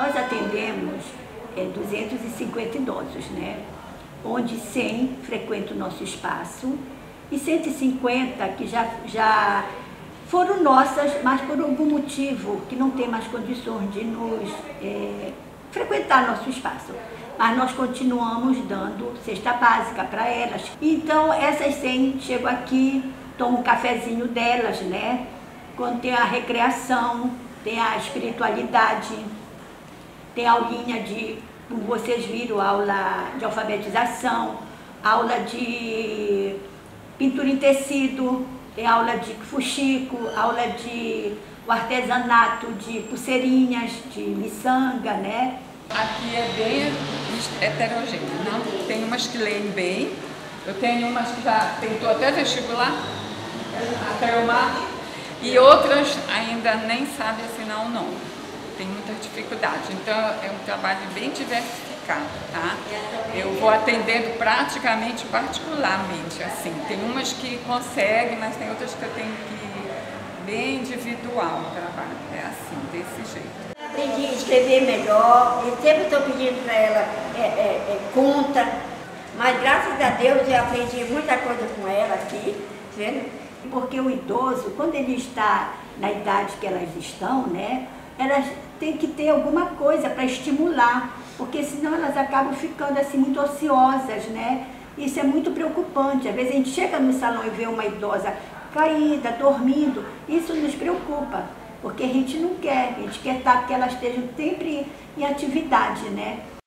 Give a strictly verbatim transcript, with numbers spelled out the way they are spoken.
Nós atendemos é, duzentos e cinquenta idosos, né? Onde cem frequentam o nosso espaço e cento e cinquenta que já, já foram nossas, mas por algum motivo que não tem mais condições de nos é, frequentar nosso espaço. Mas nós continuamos dando cesta básica para elas. Então essas cem chegam aqui, tomam um cafezinho delas, né? Quando tem a recreação, tem a espiritualidade, tem a aulinha de, como vocês viram, aula de alfabetização, aula de pintura em tecido, tem aula de fuxico, aula de o artesanato de pulseirinhas, de miçanga, né? Aqui é bem heterogêneo, não? Tem umas que leem bem, eu tenho umas que já tentou até vestibular, até o mar, e outras ainda nem sabem assinar o nome, tem muita dificuldade, então é um trabalho bem diversificado, tá? Eu vou atendendo praticamente particularmente, assim, tem umas que conseguem, mas tem outras que eu tenho que ir bem individual o trabalho, é assim, desse jeito. Aprendi a escrever melhor, eu sempre estou pedindo para ela é, é, é, conta, mas graças a Deus eu aprendi muita coisa com ela aqui, vendo? Porque o idoso, quando ele está na idade que elas estão, né, elas têm que ter alguma coisa para estimular, porque senão elas acabam ficando assim muito ociosas, né? Isso é muito preocupante. Às vezes a gente chega no salão e vê uma idosa caída, dormindo, isso nos preocupa. Porque a gente não quer, a gente quer estar que elas estejam sempre em atividade, né?